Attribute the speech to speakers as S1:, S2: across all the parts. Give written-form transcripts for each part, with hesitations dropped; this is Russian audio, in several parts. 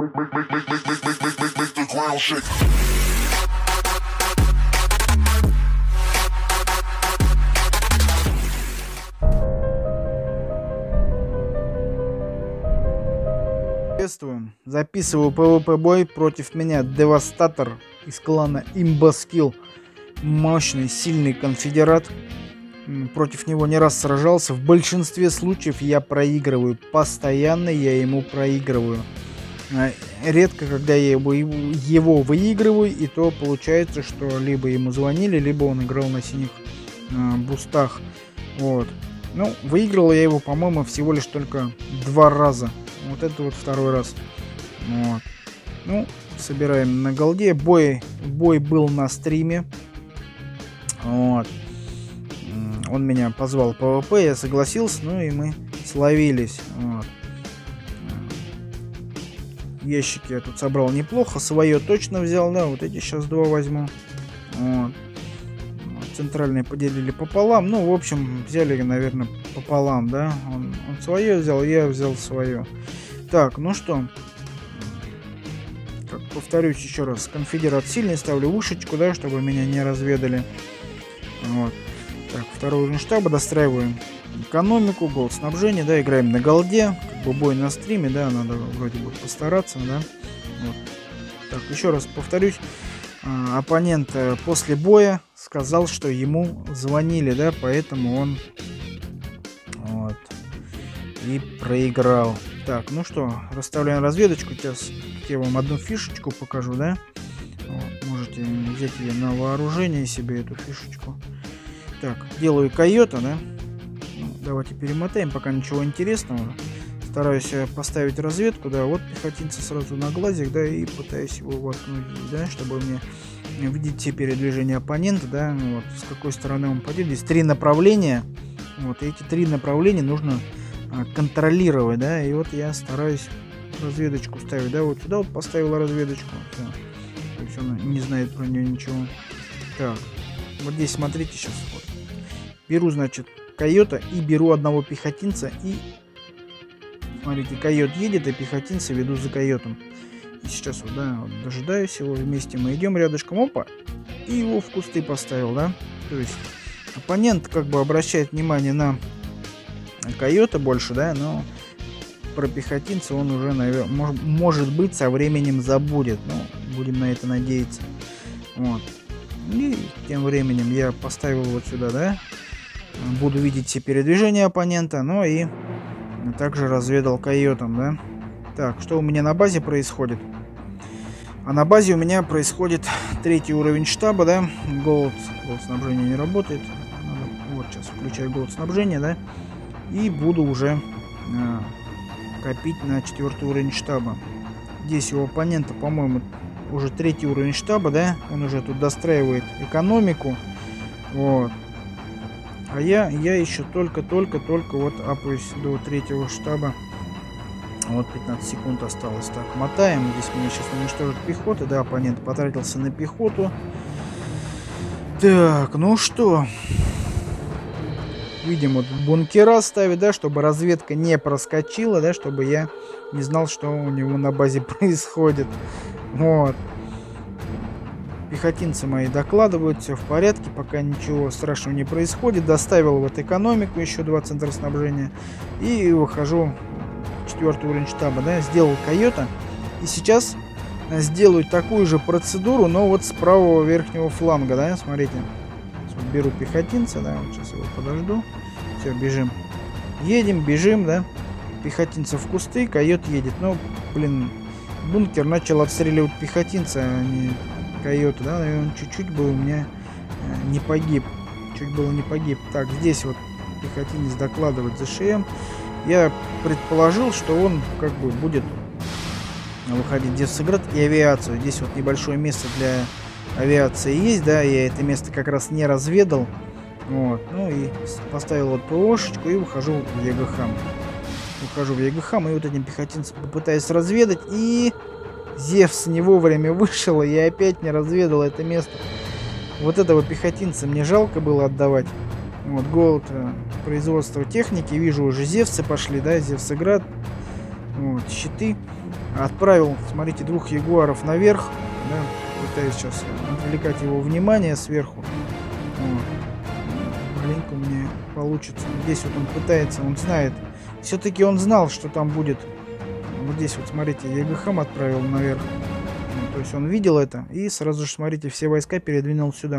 S1: the ground shake.
S2: Приветствую. Записываю PvP бой. Против меня Девастатор из клана Имбаскил. Мощный, сильный конфедерат. Против него не раз сражался. В большинстве случаев я проигрываю. Постоянно я ему проигрываю. Редко, когда я его выигрываю, и то получается, что либо ему звонили, либо он играл на синих бустах. Вот. Ну, выиграл я его, по-моему, всего лишь только 2 раза. Вот это вот второй раз. Вот. Ну, собираем на голде. Бой был на стриме. Вот. Он меня позвал в PvP, я согласился, ну и мы словились. Вот. Ящики я тут собрал неплохо. Свое точно взял, да, вот эти сейчас 2 возьму. Вот. Центральные поделили пополам. Ну, в общем, взяли, наверное, пополам, да. Он свое взял, я взял свое. Так, ну что, как повторюсь еще раз, конфедерат сильный, ставлю вышечку, да, чтобы меня не разведали. Вот. Так, второй уровень штаба, достраиваем экономику, голд снабжения, да, играем на голде, как бы бой на стриме, да, надо вроде бы постараться, да. Вот. Так, еще раз повторюсь, оппонент после боя сказал, что ему звонили, да, поэтому он вот и проиграл. Так, ну что, расставляем разведочку. Сейчас я вам одну фишечку покажу, да? Вот, можете взять ее на вооружение себе, эту фишечку. Так, делаю койота, да? Ну, давайте перемотаем, пока ничего интересного. Стараюсь поставить разведку, да, вот пехотинца сразу на глазик, да, и пытаюсь его воткнуть, да, чтобы мне видеть все передвижения оппонента, да, вот, с какой стороны он пойдет. Здесь 3 направления, вот, и эти 3 направления нужно контролировать, да, и вот я стараюсь разведочку ставить, да, вот сюда вот поставил разведочку, да. То есть он не знает про нее ничего. Так, вот здесь смотрите сейчас, вот. Беру, значит, койота и беру одного пехотинца, и смотрите, койот едет, и пехотинца веду за койотом. И сейчас вот, да, вот, дожидаюсь его, вместе мы идем рядышком, опа, и его в кусты поставил, да, то есть оппонент как бы обращает внимание на койота больше, да, но про пехотинца он уже, наверное, может быть, со временем забудет. Ну, будем на это надеяться. Вот. И тем временем я поставил вот сюда, да, буду видеть все передвижения оппонента, ну и также разведал койотом, да. Так, что у меня на базе происходит? А на базе у меня происходит 3-й уровень штаба, да. Голд снабжения не работает. Вот сейчас включаю голд снабжения, да. И буду уже копить на 4-й уровень штаба. Здесь у оппонента, по-моему, уже 3-й уровень штаба, да? Он уже тут достраивает экономику. Вот. А я еще только вот апаюсь до 3-го штаба. Вот 15 секунд осталось. Так, мотаем. Здесь меня сейчас уничтожит пехота. Да, оппонент потратился на пехоту. Так, ну что... Видимо, бункера ставить, да, чтобы разведка не проскочила, да, чтобы я не знал, что у него на базе происходит. Вот. Пехотинцы мои докладывают, все в порядке, пока ничего страшного не происходит. Доставил вот экономику, еще 2 центра снабжения. И выхожу в 4-й уровень штаба, да, сделал койота. И сейчас сделаю такую же процедуру, но вот с правого верхнего фланга, да, смотрите. Беру пехотинца, да, вот сейчас его подожду. Все, бежим. Едем, бежим, да. Пехотинца в кусты, койот едет. Ну, блин, бункер начал отстреливать пехотинца, а не койота, да. И он чуть-чуть был у меня не погиб. Чуть было не погиб. Так, здесь вот пехотинец докладывает ЗШМ. Я предположил, что он как бы будет выходить в Девсград и авиацию. Здесь вот небольшое место для авиации есть, да, я это место как раз не разведал. Вот, ну и поставил вот ПОшечку и выхожу в ЕГХ. Выхожу в ЕГХ, и вот этим пехотинцем попытаюсь разведать, и Зевс не вовремя вышел, и я опять не разведал это место. Вот этого пехотинца мне жалко было отдавать. Вот, голд, производство техники, вижу, уже Зевсы пошли, да, Зевсград. Вот, щиты. Отправил, смотрите, 2 ягуаров наверх, да, пытаюсь сейчас отвлекать его внимание сверху. Вот. Маленько у меня получится. Здесь вот он пытается, он знает. Все-таки он знал, что там будет. Вот здесь вот, смотрите, я ЕГХМ отправил наверх. Ну, то есть он видел это и сразу же, смотрите, все войска передвинул сюда.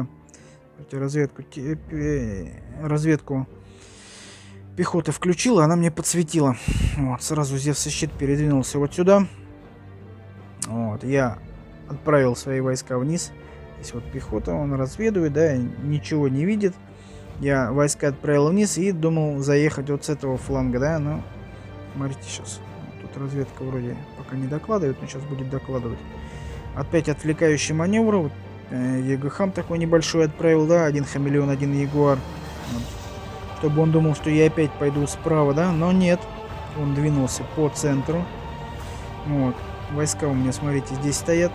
S2: Разведку пехоты включила, она мне подсветила. Вот, сразу Зевс и щит передвинулся вот сюда. Вот, я отправил свои войска вниз. Здесь вот пехота, он разведывает, да, ничего не видит. Я войска отправил вниз и думал заехать вот с этого фланга, да, но смотрите сейчас. Тут разведка вроде пока не докладывает, но сейчас будет докладывать. Опять отвлекающий маневр. Вот, ЕГХМ такой небольшой отправил, да, 1 хамелеон, 1 ягуар. Вот. Чтобы он думал, что я опять пойду справа, да, но нет. Он двинулся по центру. Вот. Войска у меня, смотрите, здесь стоят.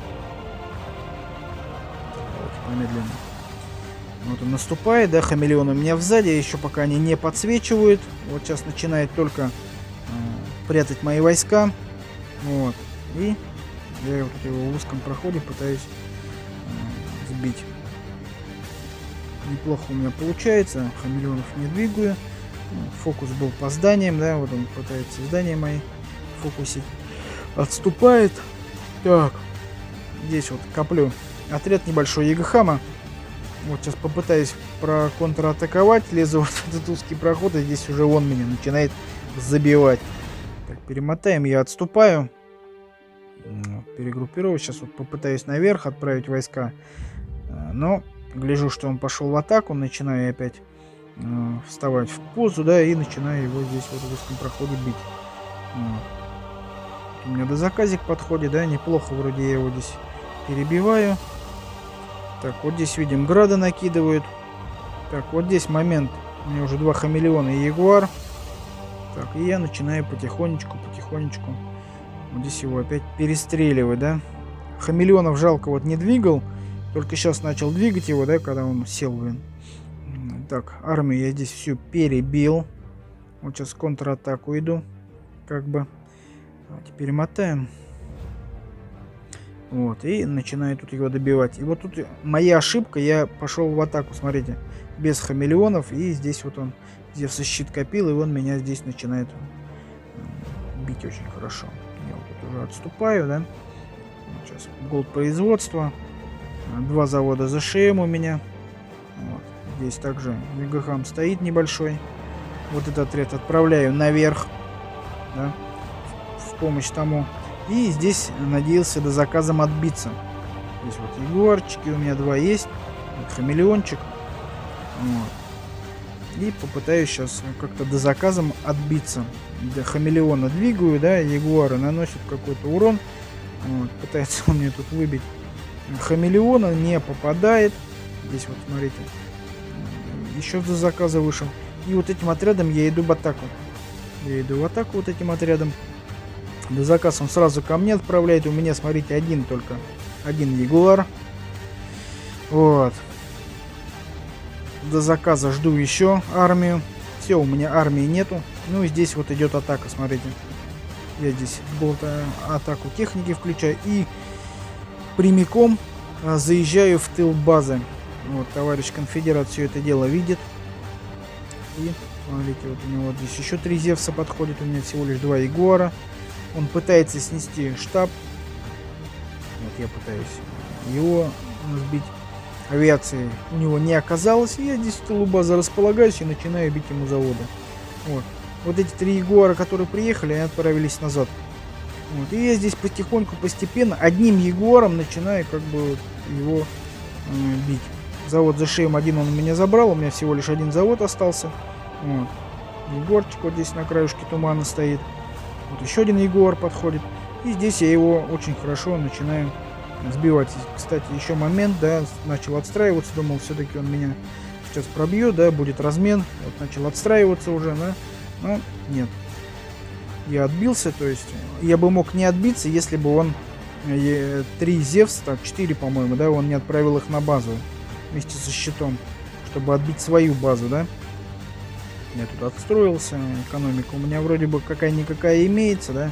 S2: Давайте помедленнее. Вот он наступает, да, хамелеон у меня сзади, еще пока они не подсвечивают. Вот сейчас начинает только прятать мои войска. Вот. И я вот его в узком проходе пытаюсь сбить. Неплохо у меня получается. Хамелеонов не двигаю. Фокус был по зданиям, да, вот он пытается здания мои фокусить. Отступает. Так. Здесь вот коплю отряд небольшой ЕГХМа. Вот сейчас попытаюсь контратаковать. Лезу вот в этот узкий проход, и здесь уже он меня начинает забивать. Так, перемотаем, я отступаю. Перегруппирую. Сейчас вот попытаюсь наверх отправить войска. Но гляжу, что он пошел в атаку. Начинаю опять вставать в позу, да, и начинаю его здесь вот в узком проходе бить. У меня дозаказик подходит, да, неплохо вроде я его здесь перебиваю. Так, вот здесь видим, грады накидывают. Так, вот здесь момент. У меня уже 2 хамелеона и ягуар. Так, и я начинаю потихонечку. Вот здесь его опять перестреливать, да. Хамелеонов жалко вот не двигал. Только сейчас начал двигать его, да, когда он сел, блин. Так, армию я здесь всю перебил. Вот сейчас контратаку иду. Как бы. Давайте перемотаем. Вот, и начинаю тут его добивать. И вот тут моя ошибка, я пошел в атаку, смотрите, без хамелеонов. И здесь вот он, Зевс щит копил, и он меня здесь начинает бить очень хорошо. Я вот тут уже отступаю, да. Вот сейчас голд производства. 2 завода ЗШМ у меня. Вот. Здесь также ЕГХМ стоит небольшой. Вот этот отряд отправляю наверх, да, в помощь тому. И здесь надеялся до заказом отбиться. Здесь вот ягуарчики у меня 2 есть. Вот хамелеончик. Вот. И попытаюсь сейчас как-то до заказом отбиться. До хамелеона двигаю, да, ягуары наносят какой-то урон. Вот. Пытается он мне тут выбить хамелеона, не попадает. Здесь вот, смотрите. Еще до заказа вышел. И вот этим отрядом я иду в атаку. Я иду в атаку вот этим отрядом. До заказ он сразу ко мне отправляет. У меня, смотрите, один ягуар. Вот. До заказа жду еще армию. Все, у меня армии нету. Ну и здесь вот идет атака, смотрите. Я здесь атаку техники включаю. И прямиком заезжаю в тыл базы. Вот, товарищ конфедерат все это дело видит. И, смотрите, вот у него вот здесь еще 3 Зевса подходит. У меня всего лишь 2 ягуара. Он пытается снести штаб. Вот я пытаюсь его сбить. Авиации у него не оказалось. И я здесь в тылу базы располагаюсь и начинаю бить ему заводы. Вот эти 3 ягуара, которые приехали, они отправились назад. Вот. И я здесь потихоньку, постепенно, одним ягуаром начинаю как бы его бить. Завод ЗШМ 1 он у меня забрал. У меня всего лишь 1 завод остался. Вот. Егорчик вот здесь на краюшке тумана стоит. Вот еще 1 ягуар подходит. И здесь я его очень хорошо начинаю сбивать. Кстати, еще момент, да, начал отстраиваться. Думал, все-таки он меня сейчас пробьет, да, будет размен. Вот начал отстраиваться уже, да. Но нет. Я отбился, то есть я бы мог не отбиться, если бы он 3 Зевс, так 4, по-моему, да, он не отправил их на базу вместе со щитом, чтобы отбить свою базу, да. Я тут отстроился, экономика у меня вроде бы какая-никакая имеется, да.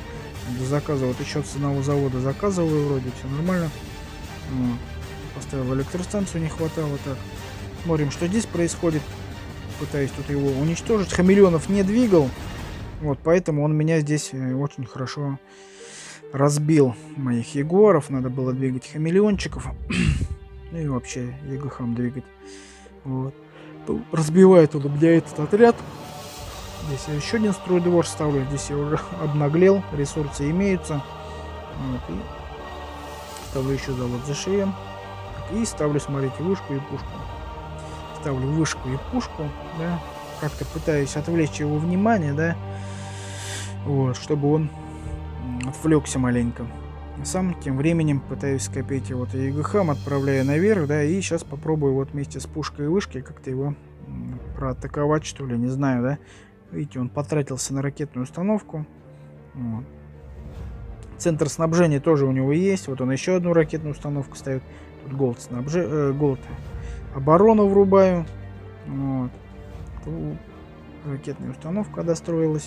S2: Заказывать еще с одного завода, заказываю, вроде все нормально. Вот. Поставил электростанцию, не хватало. Так, смотрим, что здесь происходит. Пытаюсь тут его уничтожить. Хамелеонов не двигал. Вот, поэтому он меня здесь очень хорошо разбил. Моих ягуаров. Надо было двигать хамелеончиков. Ну и вообще ягухам двигать. Вот. Разбивает он у меня этот отряд. Здесь я еще один стройдвор ставлю. Здесь я уже обнаглел. Ресурсы имеются. Вот, и ставлю еще завод ЗШМ. И ставлю, смотрите, вышку и пушку. Ставлю вышку и пушку, да. Как-то пытаюсь отвлечь его внимание, да. Вот, чтобы он отвлекся маленько. Сам тем временем пытаюсь скопить его вот ЕГХ, отправляю наверх, да. И сейчас попробую вот вместе с пушкой и вышкой как-то его проатаковать, что ли, не знаю, да. Видите, он потратился на ракетную установку. Вот. Центр снабжения тоже у него есть. Вот он еще одну ракетную установку ставит. Тут голд оборону врубаю. Вот. Ракетная установка достроилась.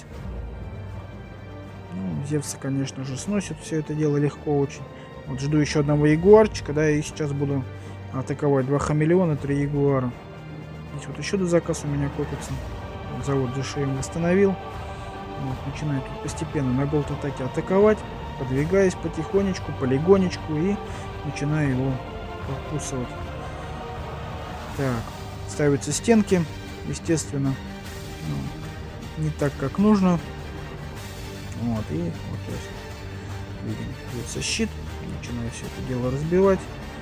S2: Ну, Зевса, конечно же, сносит все это дело легко очень. Вот жду еще одного ягуарчика, да, и сейчас буду атаковать 2 хамелеона, 3 ягуара. Здесь вот еще заказ у меня копится. Завод ЗШМ восстановил. Вот, начинаю тут постепенно на голд атаке атаковать. Подвигаюсь потихонечку, полигонечку и начинаю его покусывать. Так, ставятся стенки, естественно, ну, не так, как нужно. Вот, и вот видим, появился щит. Начинаю все это дело разбивать.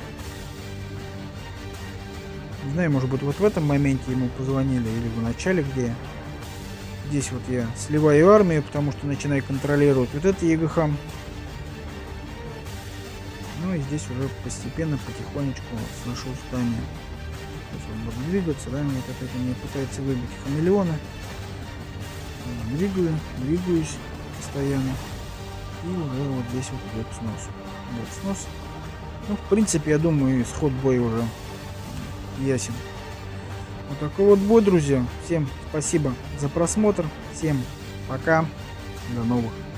S2: Не знаю, может быть, вот в этом моменте ему позвонили или в начале, где. Здесь вот я сливаю армию, потому что начинаю контролировать вот это ЕГХ. Ну и здесь уже постепенно, потихонечку сношу здание. Сейчас он будет двигаться, да, вот опять он мне пытается выбить хамелеона. Двигаюсь постоянно. И уже вот здесь вот идет снос. Вот снос. Ну, в принципе, я думаю, исход боя уже ясен. Вот такой вот бой, друзья. Всем спасибо за просмотр. Всем пока. До новых